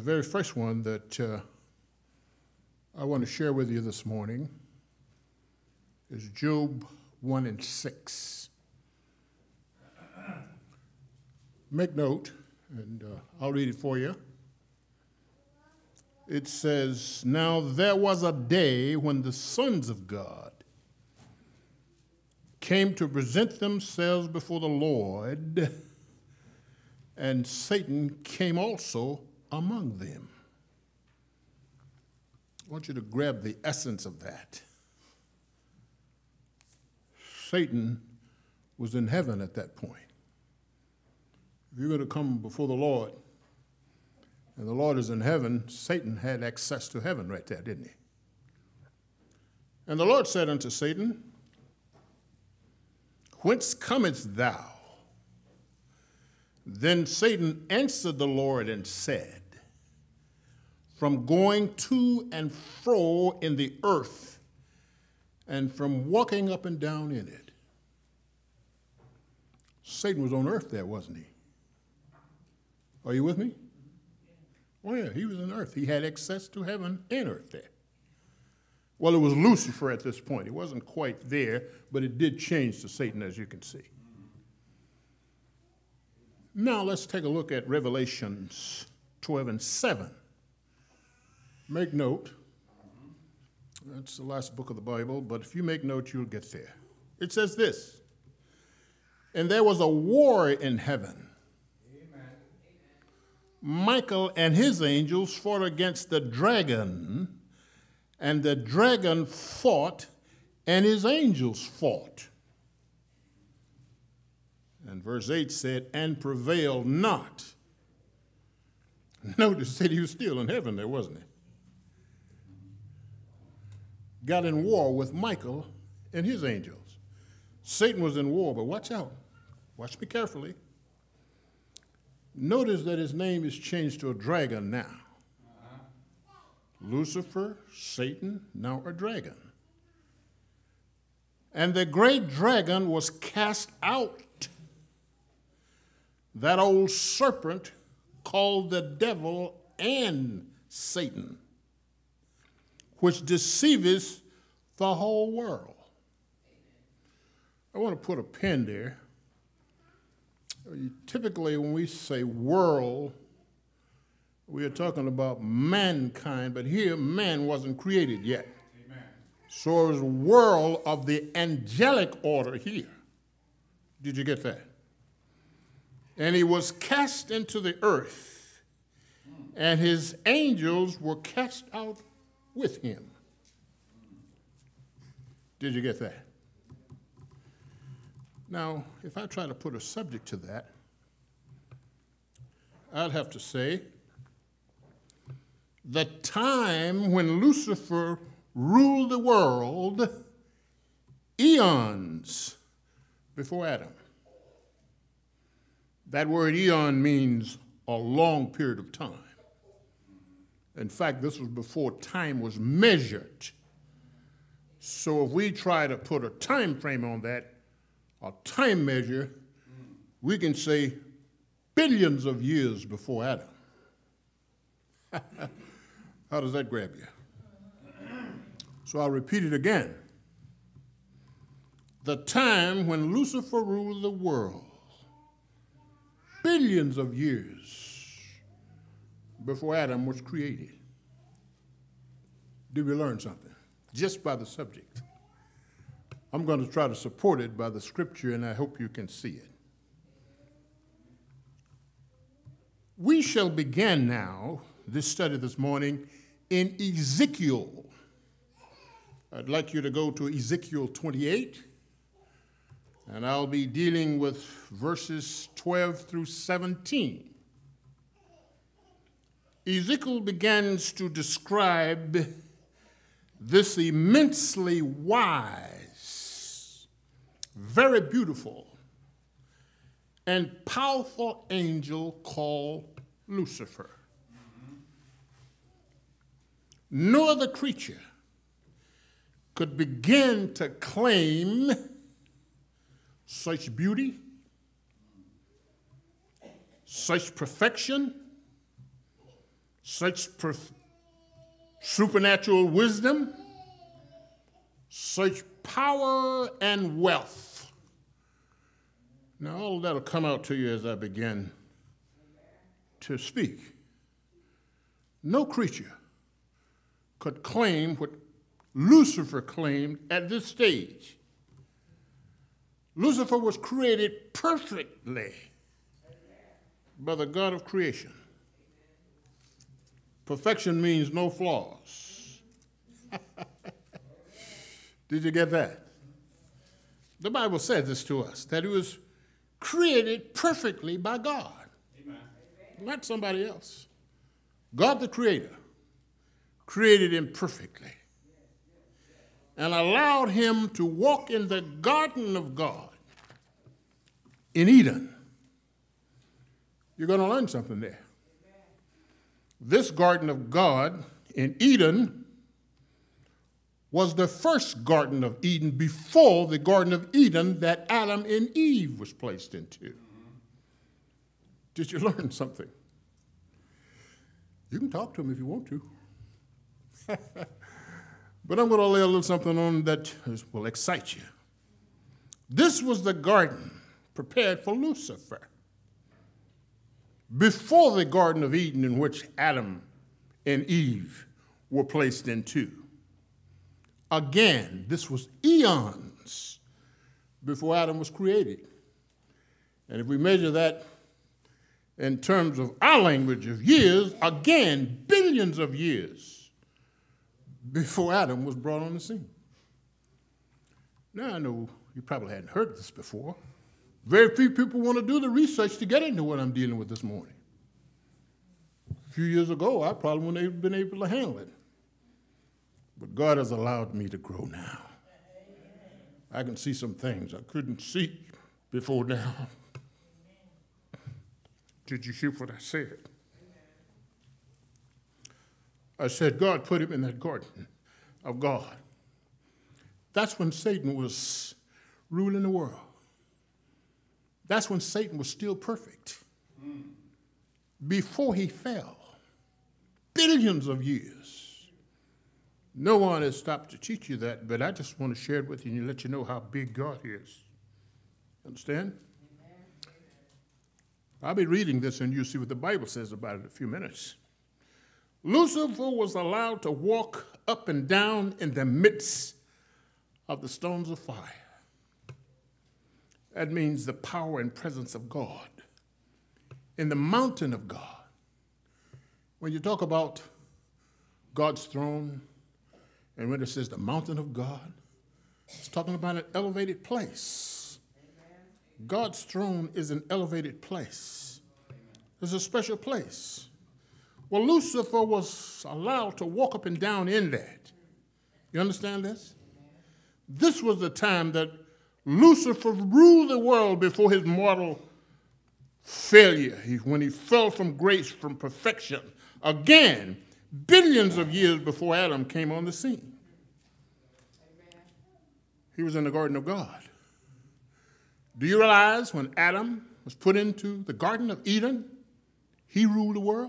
very first one that I want to share with you this morning is Job 1 and 6. Make note, and I'll read it for you. It says, "Now there was a day when the sons of God came to present themselves before the Lord, and Satan came also among them." I want you to grab the essence of that. Satan was in heaven at that point. If you're going to come before the Lord, and the Lord is in heaven, Satan had access to heaven right there, didn't he? And the Lord said unto Satan, "Whence comest thou?" Then Satan answered the Lord and said, "From going to and fro in the earth, and from walking up and down in it." Satan was on earth there, wasn't he? Are you with me? Oh yeah, he was on earth. He had access to heaven and earth there. Well, it was Lucifer at this point. It wasn't quite there, but it did change to Satan, as you can see. Now let's take a look at Revelations 12 and 7. Make note. That's the last book of the Bible, but if you make note, you'll get there. It says this, "And there was a war in heaven. Amen. Michael and his angels fought against the dragon, and the dragon fought, and his angels fought." And verse 8 said, "And prevailed not." Notice that he was still in heaven there, wasn't he? Got in war with Michael and his angels. Satan was in war, but watch out. Watch me carefully. Notice that his name is changed to a dragon now. Lucifer, Satan, now a dragon. And the great dragon was cast out. That old serpent called the devil and Satan, which deceiveth the whole world. I want to put a pin there. Typically, when we say world, we are talking about mankind, but here man wasn't created yet. Amen. So it was a world of the angelic order here. Did you get that? And he was cast into the earth, and his angels were cast out with him. Did you get that? Now, if I try to put a subject to that, I'd have to say the time when Lucifer ruled the world eons before Adam. That word eon means a long period of time. In fact, this was before time was measured. So if we try to put a time frame on that, a time measure, we can say billions of years before Adam. How does that grab you? So I'll repeat it again. The time when Lucifer ruled the world, billions of years before Adam was created. Did we learn something? Just by the subject. I'm going to try to support it by the scripture, and I hope you can see it. We shall begin now this study this morning in Ezekiel. I'd like you to go to Ezekiel 28, and I'll be dealing with verses 12 through 17. Ezekiel begins to describe this immensely wise, very beautiful, and powerful angel called Lucifer. No other creature could begin to claim such beauty, such perfection, such supernatural wisdom, such power and wealth. Now, all of that will come out to you as I begin to speak. No creature could claim what Lucifer claimed at this stage. Lucifer was created perfectly by the God of creation. Perfection means no flaws. Did you get that? The Bible says this to us, that he was created perfectly by God. Amen. Not somebody else. God the Creator created him perfectly and allowed him to walk in the garden of God in Eden. You're going to learn something there. This garden of God in Eden was the first garden of Eden before the Garden of Eden that Adam and Eve was placed into. Did you learn something? You can talk to him if you want to. But I'm going to lay a little something on that will excite you. This was the garden prepared for Lucifer before the Garden of Eden in which Adam and Eve were placed into. Again, this was eons before Adam was created. And if we measure that in terms of our language of years, again, billions of years before Adam was brought on the scene. Now, I know you probably hadn't heard this before. Very few people want to do the research to get into what I'm dealing with this morning. A few years ago, I probably wouldn't have been able to handle it. But God has allowed me to grow now. I can see some things I couldn't see before now. Did you hear what I said? I said God put him in that garden of God. That's when Satan was ruling the world. That's when Satan was still perfect. Before he fell, billions of years. No one has stopped to teach you that, but I just want to share it with you and let you know how big God is. Understand? Amen. I'll be reading this and you'll see what the Bible says about it in a few minutes. Lucifer was allowed to walk up and down in the midst of the stones of fire. That means the power and presence of God in the mountain of God. When you talk about God's throne, and when it says the mountain of God, it's talking about an elevated place. Amen. God's throne is an elevated place. It's a special place. Well, Lucifer was allowed to walk up and down in that. You understand this? This was the time that Lucifer ruled the world before his mortal failure, when he fell from grace, from perfection. Again, billions of years before Adam came on the scene. He was in the Garden of God. Do you realize when Adam was put into the Garden of Eden, he ruled the world?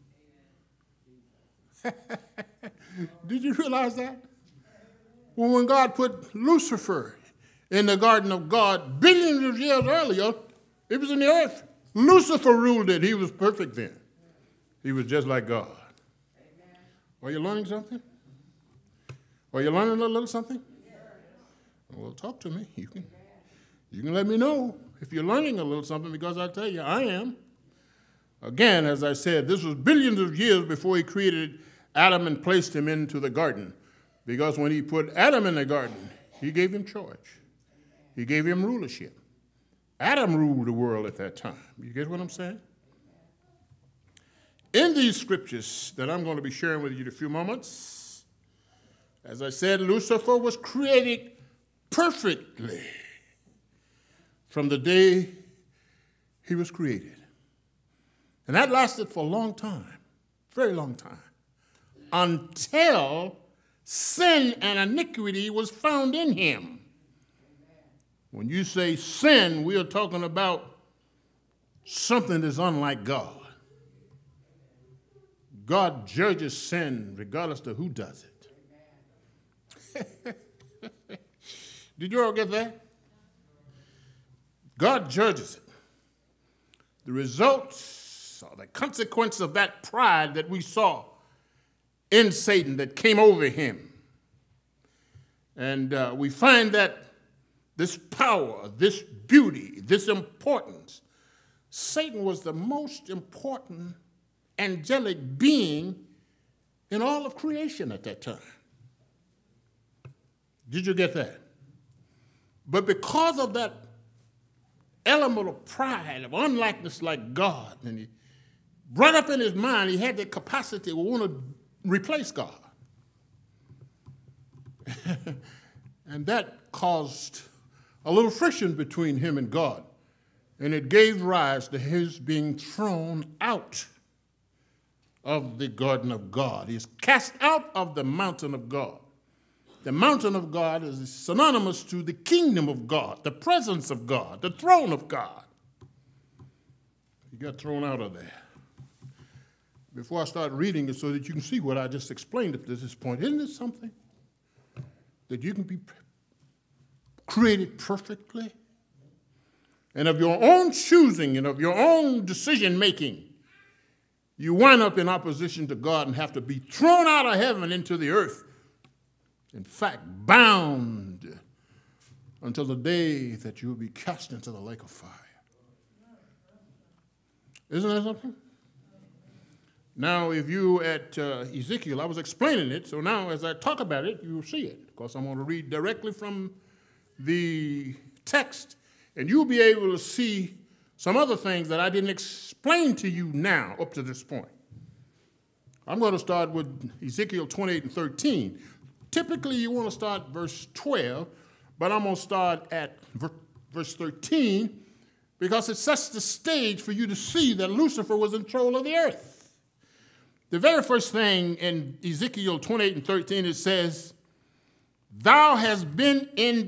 Did you realize that? Well, when God put Lucifer in the Garden of God billions of years earlier, it was in the earth. Lucifer ruled it. He was perfect then. He was just like God. Amen. Are you learning something? Are you learning a little something? Yes. Well, talk to me. You can let me know if you're learning a little something, because I tell you, I am. Again, as I said, this was billions of years before he created Adam and placed him into the garden. Because when he put Adam in the garden, he gave him charge. He gave him rulership. Adam ruled the world at that time. You get what I'm saying? In these scriptures that I'm going to be sharing with you in a few moments, as I said, Lucifer was created perfectly from the day he was created. And that lasted for a long time, very long time, until sin and iniquity was found in him. When you say sin, we are talking about something that's unlike God. God judges sin regardless of who does it. Did you all get that? God judges it. The results or the consequence of that pride that we saw in Satan that came over him. And we find that this power, this beauty, this importance, Satan was the most important angelic being in all of creation at that time. Did you get that? But because of that element of pride, of unlikeness like God, and he brought up in his mind, he had the capacity to want to replace God. And that caused a little friction between him and God. And it gave rise to his being thrown out of the garden of God. He's cast out of the mountain of God. The mountain of God is synonymous to the kingdom of God, the presence of God, the throne of God. He got thrown out of there. Before I start reading it so that you can see what I just explained up to this point, isn't it something that you can be created perfectly? And of your own choosing and of your own decision making, you wind up in opposition to God and have to be thrown out of heaven into the earth. In fact, bound until the day that you will be cast into the lake of fire. Isn't that something? Now, if you at Ezekiel, I was explaining it, so now as I talk about it, you'll see it. Because I'm going to read directly from the text, and you'll be able to see some other things that I didn't explain to you now up to this point. I'm going to start with Ezekiel 28 and 13. Typically, you want to start verse 12, but I'm going to start at verse 13 because it sets the stage for you to see that Lucifer was in control of the earth. The very first thing in Ezekiel 28 and 13, it says, "Thou hast been in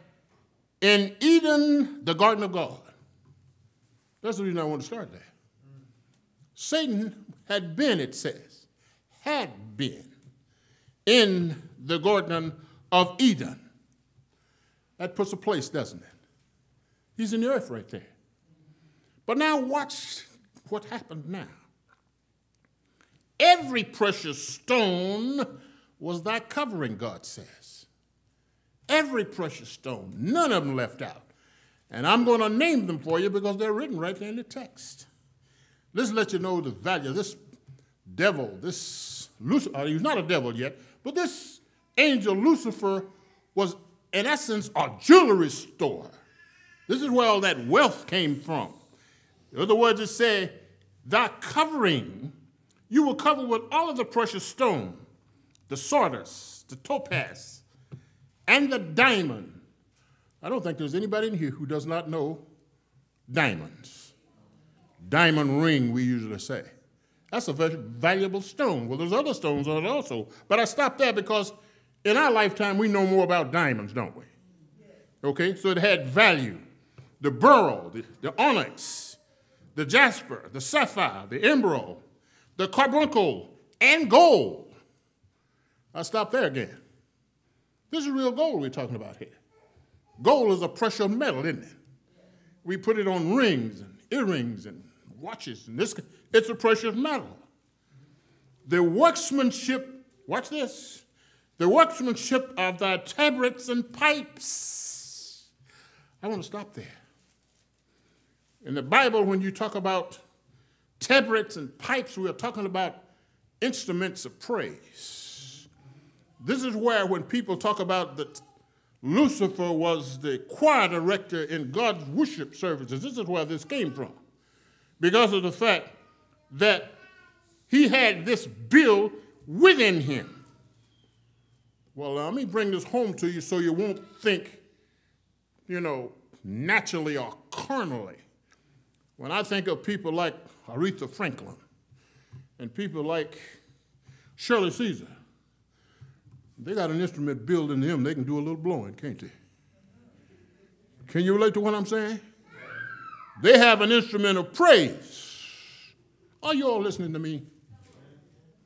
Eden, the garden of God." That's the reason I want to start there. Satan had been, it says, had been in the Garden of Eden. That puts a place, doesn't it? He's in the earth right there. But now watch what happened now. Every precious stone was thy covering, God says. Every precious stone, none of them left out. And I'm going to name them for you because they're written right there in the text. Let's let you know the value. This devil, this Lucifer, he's not a devil yet, but this angel Lucifer was, in essence, a jewelry store. This is where all that wealth came from. In other words, it said, thy covering, you will cover with all of the precious stone, the sardis, the topaz, and the diamond. I don't think there's anybody in here who does not know diamonds. Diamond ring, we usually say. That's a very valuable stone. Well, there's other stones on it also. But I stopped there because in our lifetime, we know more about diamonds, don't we? Okay, so it had value. The beryl, the onyx, the jasper, the sapphire, the emerald, the carbuncle, and gold. I stopped there again. This is real gold we're talking about here. Gold is a precious metal, isn't it? We put it on rings and earrings and watches, and it's a precious metal. The workmanship, watch this, the workmanship of thy tabrets and pipes. I want to stop there. In the Bible, when you talk about tabrets and pipes, we are talking about instruments of praise. This is where when people talk about that Lucifer was the choir director in God's worship services, this is where this came from. Because of the fact that he had this bill within him. Well, let me bring this home to you so you won't think, naturally or carnally. When I think of people like Aretha Franklin and people like Shirley Caesar, they got an instrument built in them. They can do a little blowing, can't they? Can you relate to what I'm saying? They have an instrument of praise. Are you all listening to me?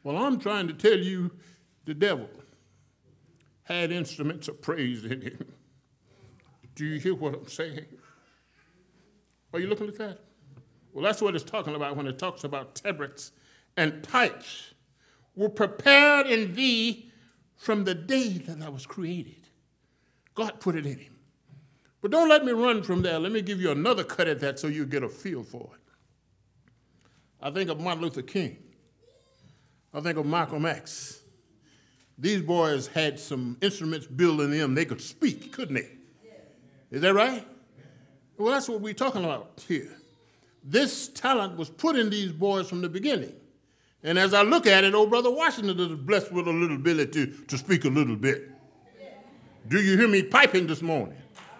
Well, I'm trying to tell you the devil had instruments of praise in him. Do you hear what I'm saying? Are you looking at that? Well, that's what it's talking about when it talks about tabrets and pipes were prepared in thee from the day that I was created. God put it in him. But don't let me run from there. Let me give you another cut at that so you get a feel for it. I think of Martin Luther King. I think of Malcolm X. These boys had some instruments built in them. They could speak, couldn't they? Is that right? Well, that's what we're talking about here. This talent was put in these boys from the beginning. And as I look at it, old Brother Washington is blessed with a little ability to speak a little bit. Do you hear me piping this morning?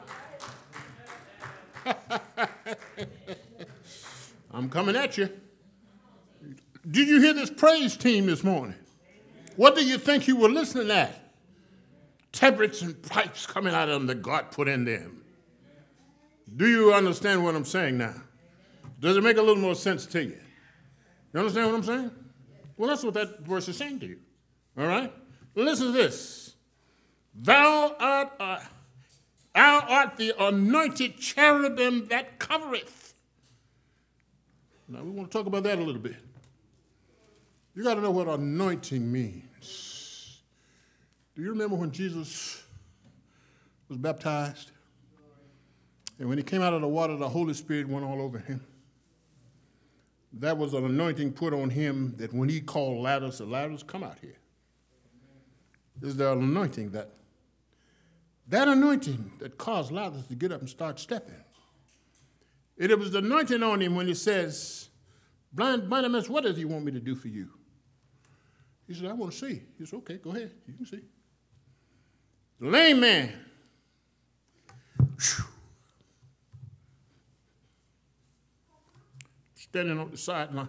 I'm coming at you. Did you hear this praise team this morning? What do you think you were listening at? Tabrets and pipes coming out of them that God put in them. Do you understand what I'm saying now? Does it make a little more sense to you? You understand what I'm saying? Well, that's what that verse is saying to you. All right? Listen to this. Thou art the anointed cherubim that covereth. Now, we want to talk about that a little bit. You got to know what anointing means. Do you remember when Jesus was baptized? And when he came out of the water, the Holy Spirit went all over him. That was an anointing put on him that when he called Lazarus, said, Lazarus, come out here. Is there an anointing that anointing that caused Lazarus to get up and start stepping? It was the anointing on him when he says, blind Bartimaeus, what does he want me to do for you? He said, I want to see. He said, okay, go ahead. You can see. The lame man. Standing on the sideline.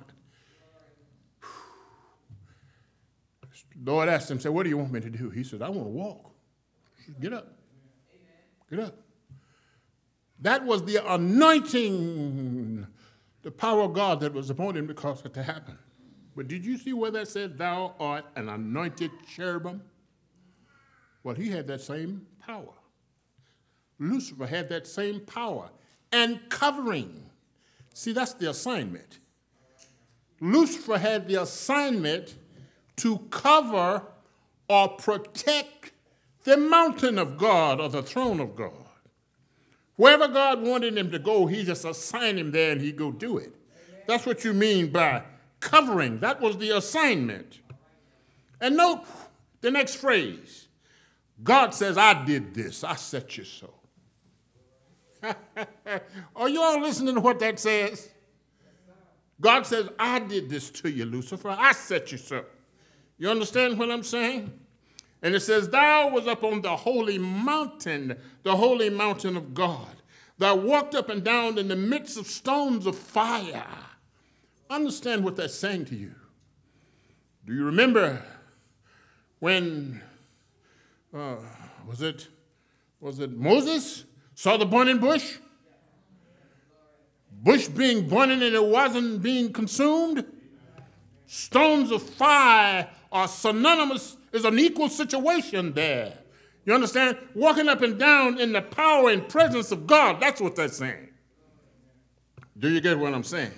The Lord asked him, said, what do you want me to do? He said, I want to walk. Said, get up. Get up. That was the anointing, the power of God that was upon him to cause it to happen. But did you see where that said, thou art an anointed cherubim? Well, he had that same power. Lucifer had that same power and covering. See, that's the assignment. Lucifer had the assignment to cover or protect the mountain of God or the throne of God. Wherever God wanted him to go, he just assigned him there and he'd go do it. That's what you mean by covering. That was the assignment. And note the next phrase. God says, I did this. I set you so. Are you all listening to what that says? God says, I did this to you, Lucifer. I set you so. You understand what I'm saying? And it says, thou was up on the holy mountain of God. Thou walked up and down in the midst of stones of fire. Understand what that's saying to you. Do you remember when, was it Moses saw the burning bush? Bush being burning and it wasn't being consumed? Stones of fire are synonymous, is an equal situation there. You understand? Walking up and down in the power and presence of God, that's what that's saying. Do you get what I'm saying?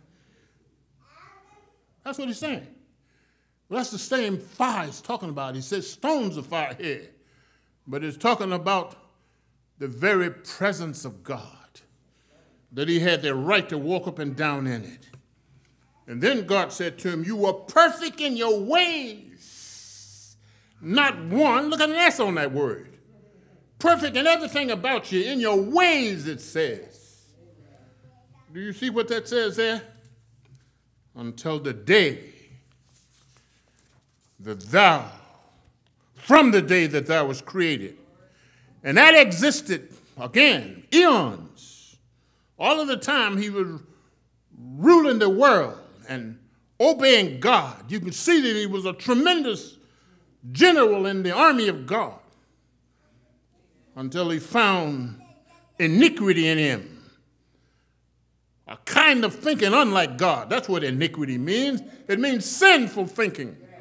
That's what he's saying. Well, that's the same fire he's talking about. He says stones of fire here. But it's talking about the very presence of God, that he had the right to walk up and down in it. And then God said to him, you were perfect in your ways. Not one, look at an S on that word. Perfect in everything about you, in your ways, it says. Do you see what that says there? Until the day that thou, from the day that thou was created. And that existed, again, eons. All of the time he was ruling the world and obeying God. You can see that he was a tremendous general in the army of God until he found iniquity in him. A kind of thinking unlike God. That's what iniquity means. It means sinful thinking.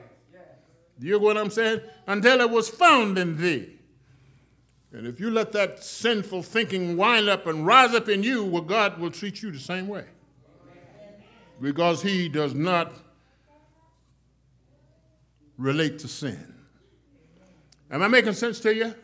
You know what I'm saying? Until it was found in thee. And if you let that sinful thinking wind up and rise up in you, well, God will treat you the same way. Because he does not relate to sin. Am I making sense to you?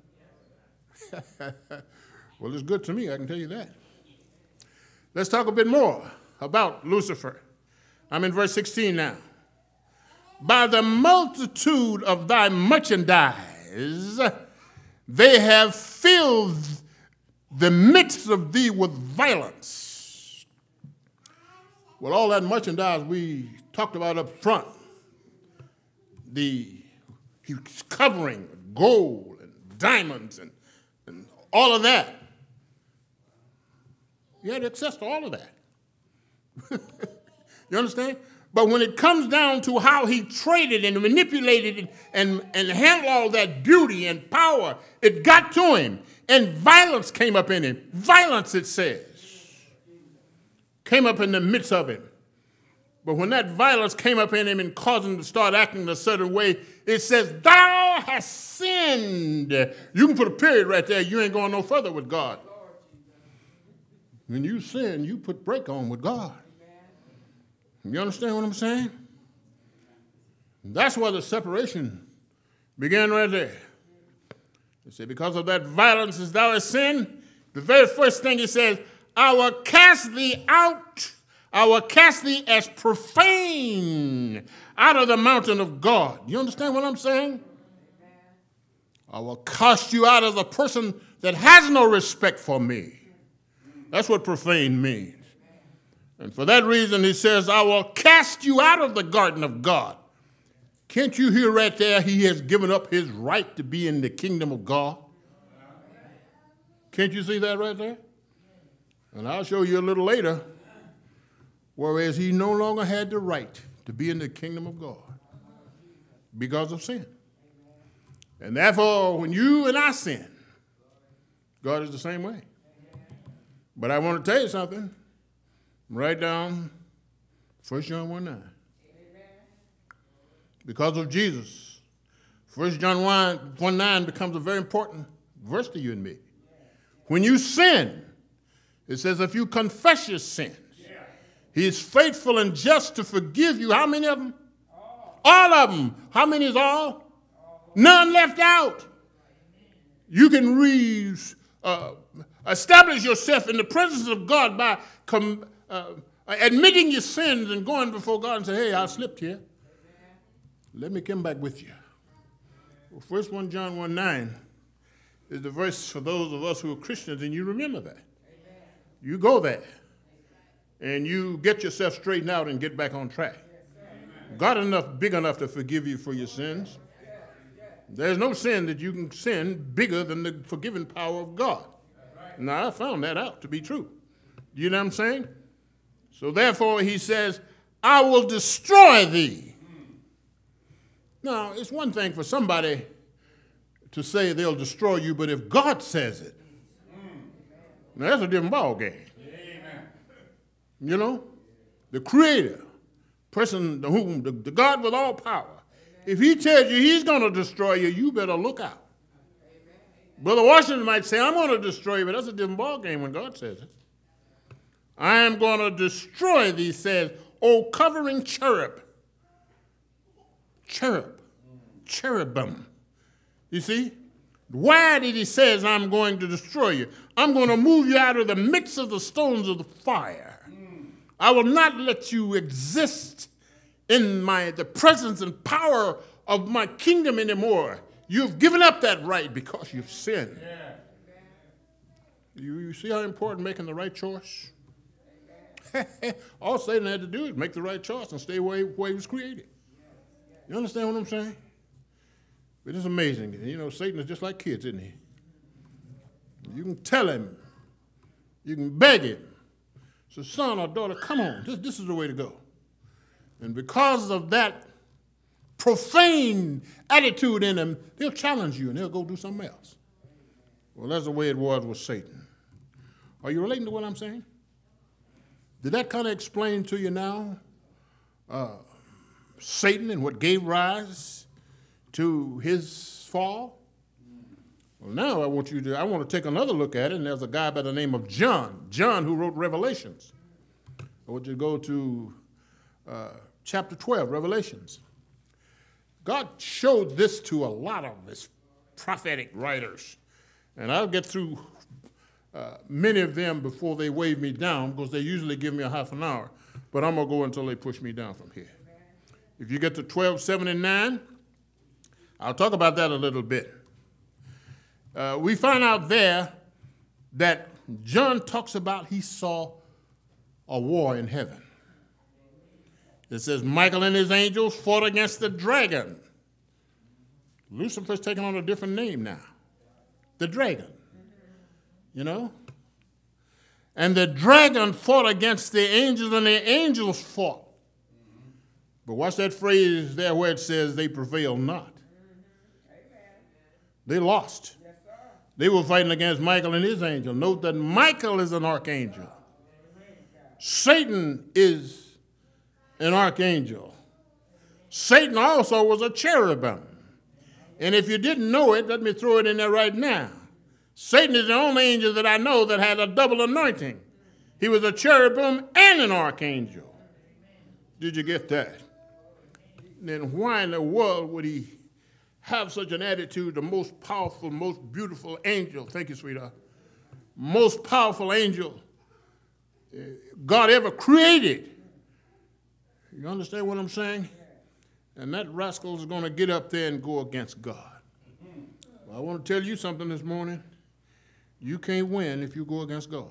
Well, it's good to me, I can tell you that. Let's talk a bit more about Lucifer. I'm in verse 16 now. By the multitude of thy merchandise, they have filled the midst of thee with violence. Well, all that merchandise we talked about up front, he was covering gold and diamonds and all of that. You had access to all of that. You understand? But when it comes down to how he traded and manipulated and handled all that beauty and power, it got to him. And violence came up in him. Violence, it says, came up in the midst of him. But when that violence came up in him and caused him to start acting a certain way, it says, thou hast sinned. You can put a period right there. You ain't going no further with God. When you sin, you put break on with God. You understand what I'm saying? That's why the separation began right there. You see, because of that violence as thou hast sinned, the very first thing he says, I will cast thee out. I will cast thee as profane out of the mountain of God. You understand what I'm saying? I will cast you out as a person that has no respect for me. That's what profane means. And for that reason, he says, I will cast you out of the garden of God. Can't you hear right there? He has given up his right to be in the kingdom of God. Can't you see that right there? And I'll show you a little later, whereas he no longer had the right to be in the kingdom of God because of sin. And therefore, when you and I sin, God is the same way. But I want to tell you something. Write down 1 John 1:9. Because of Jesus, 1 John 1:9 becomes a very important verse to you and me. When you sin, it says if you confess your sins, he is faithful and just to forgive you. How many of them? All of them. How many is all? None left out. You can establish yourself in the presence of God by admitting your sins and going before God and say, hey, I slipped here. Let me come back with you. Well, first 1 John 1:9 is the verse for those of us who are Christians, and you remember that. Amen. You go there, and you get yourself straightened out and get back on track. Yes, God big enough to forgive you for your sins. There's no sin that you can sin bigger than the forgiving power of God. Now, I found that out to be true. You know what I'm saying? So therefore, he says, I will destroy thee. Now, it's one thing for somebody to say they'll destroy you, but if God says it, now that's a different ball game. Amen. You know, the creator, person, the God with all power, if he tells you he's going to destroy you, you better look out. Brother Washington might say, I'm going to destroy you, but that's a different ball game when God says it. I am going to destroy thee, says, O covering cherub. Cherubim. You see? Why did he say, I'm going to destroy you? I'm going to move you out of the midst of the stones of the fire. I will not let you exist in the presence and power of my kingdom anymore. You've given up that right because you've sinned. Yeah. You see how important making the right choice? All Satan had to do is make the right choice and stay where he was created. You understand what I'm saying? But it's amazing. You know, Satan is just like kids, isn't he? You can tell him. You can beg him. So, son or daughter, come on. This is the way to go. And because of that profane attitude in them, they'll challenge you and they'll go do something else. Well, that's the way it was with Satan. Are you relating to what I'm saying? Did that kind of explain to you now Satan and what gave rise to his fall? Well, now I want to take another look at it, and there's a guy by the name of John who wrote Revelations. I want you to go to chapter 12, Revelations. God showed this to a lot of his prophetic writers, and I'll get through many of them before they wave me down, because they usually give me a half an hour, but I'm going to go until they push me down from here. If you get to 12:7-9, I'll talk about that a little bit. We find out there that John talks about he saw a war in heaven. It says Michael and his angels fought against the dragon. Lucifer's taking on a different name now. The dragon. You know? And the dragon fought against the angels, and the angels fought. But watch that phrase there where it says they prevailed not. They lost. They were fighting against Michael and his angel. Note that Michael is an archangel. Satan is an archangel. Satan also was a cherubim. And if you didn't know it, let me throw it in there right now. Satan is the only angel that I know that had a double anointing. He was a cherubim and an archangel. Did you get that? Then why in the world would he have such an attitude, the most powerful, most beautiful angel, thank you, sweetheart, most powerful angel God ever created? You understand what I'm saying? And that rascal is going to get up there and go against God. Well, I want to tell you something this morning. You can't win if you go against God.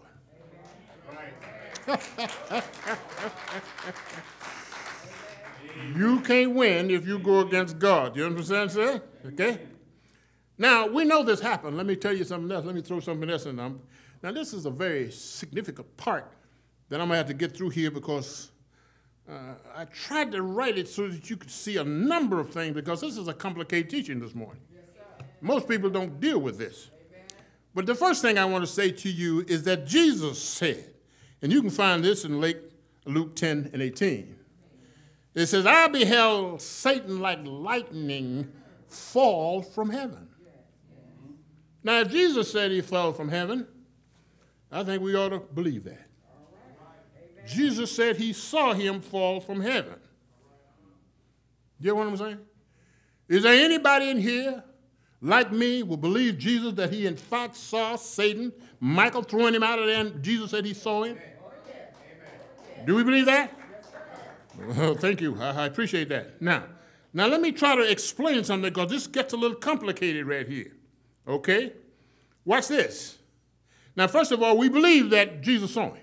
You can't win if you go against God. You understand, sir? Okay? Now, we know this happened. Let me tell you something else. Let me throw something else in there. Now, this is a very significant part that I'm going to have to get through here, because I tried to write it so that you could see a number of things, because this is a complicated teaching this morning. Most people don't deal with this. But the first thing I want to say to you is that Jesus said, and you can find this in Luke 10:18. It says, I beheld Satan like lightning fall from heaven. Now, if Jesus said he fell from heaven, I think we ought to believe that. Jesus said he saw him fall from heaven. You get what I'm saying? Is there anybody in here like me will believe Jesus that he in fact saw Satan, Michael throwing him out of there, and Jesus said he saw him? Do we believe that? Well, thank you. I appreciate that. Now let me try to explain something, because this gets a little complicated right here. Okay? Watch this. Now, first of all, we believe that Jesus saw him.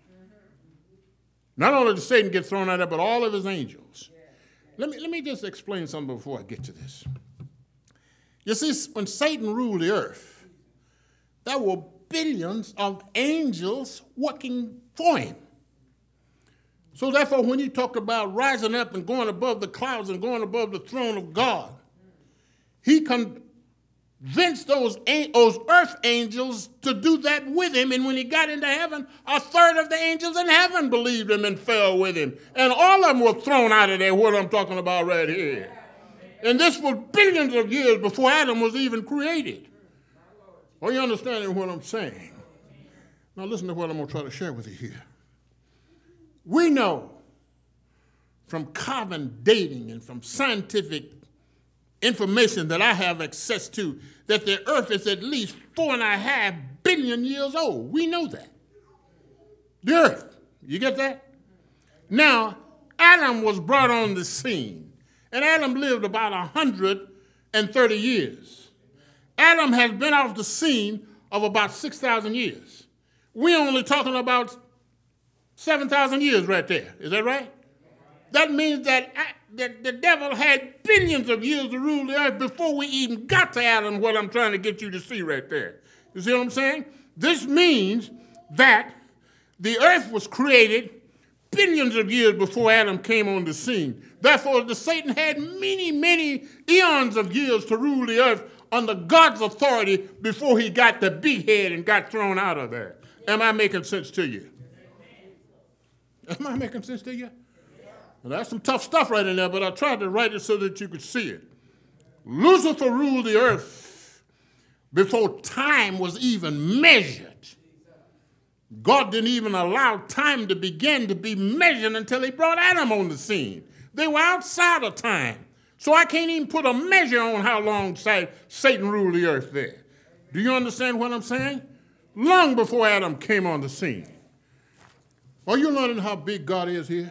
Not only did Satan get thrown out there, but all of his angels. Let me just explain something before I get to this. You see, when Satan ruled the earth, there were billions of angels working for him. So therefore, when he talked about rising up and going above the clouds and going above the throne of God, he convinced those earth angels to do that with him. And when he got into heaven, a third of the angels in heaven believed him and fell with him. And all of them were thrown out of there, what I'm talking about right here. And this was billions of years before Adam was even created. Are you understanding what I'm saying? Now listen to what I'm going to try to share with you here. We know from carbon dating and from scientific information that I have access to that the earth is at least 4.5 billion years old. We know that. The earth. You get that? Now, Adam was brought on the scene, and Adam lived about 130 years. Adam has been off the scene of about 6,000 years. We're only talking about 7,000 years right there. Is that right? That means that the devil had billions of years to rule the earth before we even got to Adam, what I'm trying to get you to see right there. You see what I'm saying? This means that the earth was created billions of years before Adam came on the scene. Therefore, Satan had many, many eons of years to rule the earth under God's authority before he got the big head and got thrown out of there. Am I making sense to you? Am I making sense to you? Well, that's some tough stuff right in there, but I tried to write it so that you could see it. Lucifer ruled the earth before time was even measured. God didn't even allow time to begin to be measured until he brought Adam on the scene. They were outside of time. So I can't even put a measure on how long Satan ruled the earth there. Do you understand what I'm saying? Long before Adam came on the scene. Are you learning how big God is here?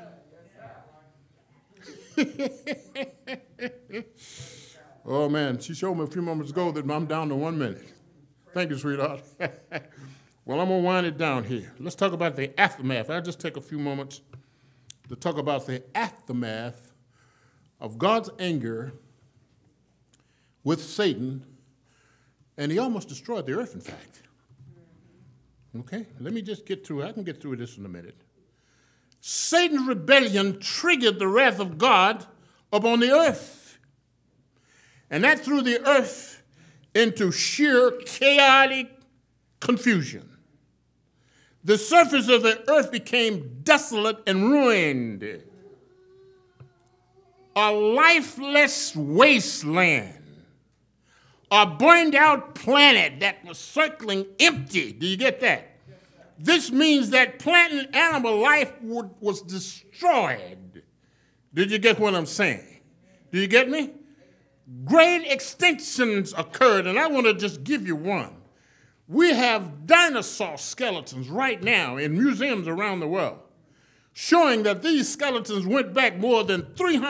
Oh, man, she showed me a few moments ago that I'm down to 1 minute. Thank you, sweetheart. Well, I'm going to wind it down here. Let's talk about the aftermath. I'll just take a few moments to talk about the aftermath of God's anger with Satan, and he almost destroyed the earth, in fact. Okay, let me just get through it. I can get through this in a minute. Satan's rebellion triggered the wrath of God upon the earth, and that threw the earth into sheer chaotic confusion. The surface of the earth became desolate and ruined, a lifeless wasteland, a burned out planet that was circling empty. Do you get that? This means that plant and animal life was destroyed. Did you get what I'm saying? Do you get me? Great extinctions occurred, and I want to just give you one. We have dinosaur skeletons right now in museums around the world, showing that these skeletons went back more than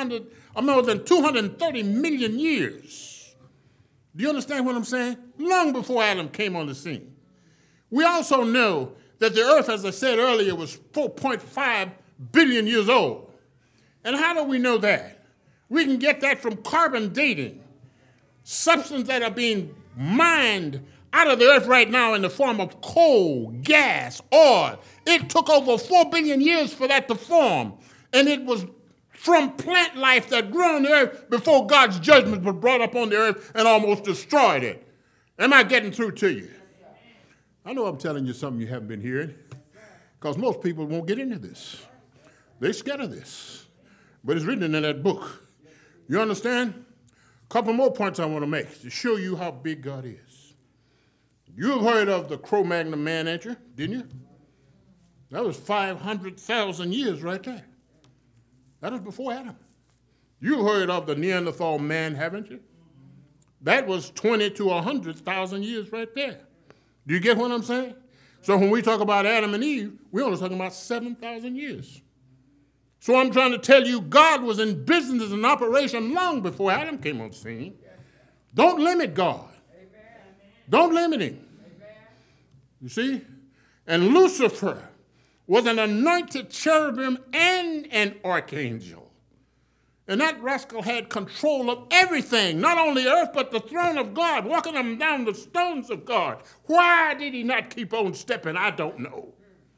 230 million years. Do you understand what I'm saying? Long before Adam came on the scene. We also know that the earth, as I said earlier, was 4.5 billion years old. And how do we know that? We can get that from carbon dating, substances that are being mined out of the earth right now in the form of coal, gas, oil. It took over 4 billion years for that to form. And it was from plant life that grew on the earth before God's judgment was brought up on the earth and almost destroyed it. Am I getting through to you? I know I'm telling you something you haven't been hearing, because most people won't get into this. They're scared of this. But it's written in that book. You understand? A couple more points I want to make to show you how big God is. You've heard of the Cro-Magnon man, ain't you? Didn't you? That was 500,000 years right there. That was before Adam. You heard of the Neanderthal man, haven't you? That was 20 to 100,000 years right there. Do you get what I'm saying? So when we talk about Adam and Eve, we're only talking about 7,000 years. So I'm trying to tell you, God was in business and operation long before Adam came on the scene. Don't limit God. Don't limit him. You see? And Lucifer was an anointed cherubim and an archangel. And that rascal had control of everything, not only earth, but the throne of God, walking them down the stones of God. Why did he not keep on stepping? I don't know.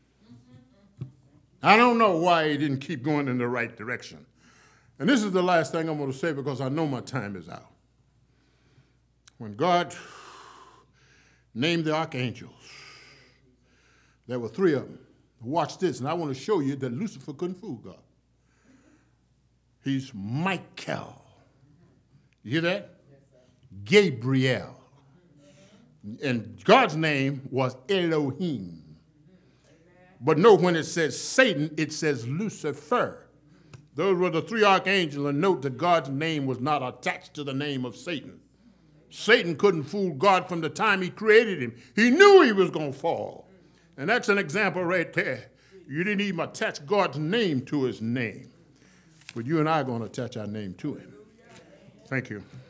I don't know why he didn't keep going in the right direction. And this is the last thing I'm going to say, because I know my time is out. When God named the archangels, there were 3 of them. Watch this, and I want to show you that Lucifer couldn't fool God. He's Michael. You hear that? Gabriel. And God's name was Elohim. But note when it says Satan, it says Lucifer. Those were the 3 archangels, and note that God's name was not attached to the name of Satan. Satan couldn't fool God from the time he created him. He knew he was going to fall. And that's an example right there. You didn't even attach God's name to his name. But you and I are going to attach our name to him. Thank you.